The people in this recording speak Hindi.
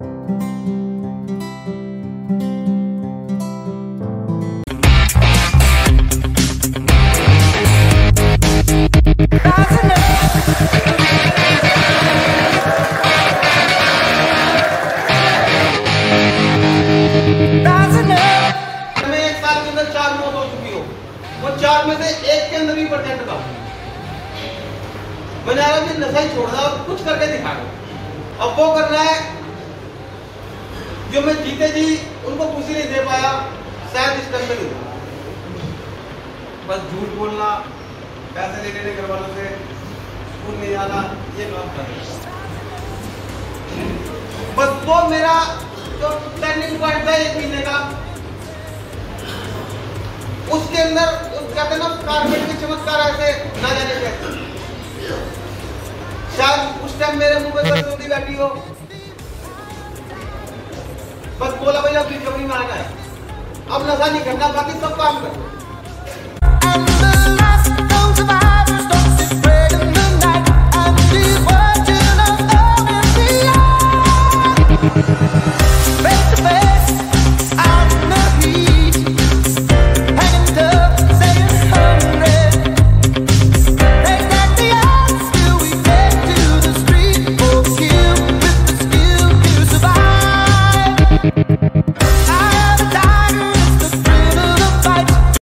चार में से एक के अंदर भी परसेंट का मैंने आया नशा ही छोड़ रहा और कुछ करके दिखा दो। अब वो करना है जो मैं जीते जी उनको खुशी नहीं दे पाया, शायद इस टाइम में बस झूठ बोलना, पैसे ले लेने घर वालों से, स्कूल नहीं जाना, ये काम कर बस वो मेरा जो टर्निंग पॉइंट था 1 महीने का, उसके अंदर कहते ना कारपेट के चमत्कार ऐसे ना जाने कैसे। शायद उस टाइम मेरे मुंह पे सरस्वती बैठी हो, बस बोला भाई अब रिकवरी में आना है, अब नशा नहीं करना, बाकी सब काम करो।